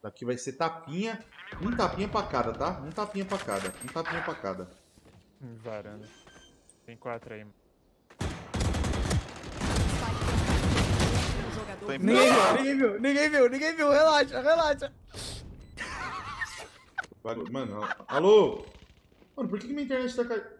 Aqui vai ser tapinha. Um tapinha pra cada, tá? Um tapinha pra cada. Um tapinha pra cada. Varanda. Tem 4 aí, mano. Ninguém viu, relaxa. Mano, alô? Mano, por que minha internet tá caindo?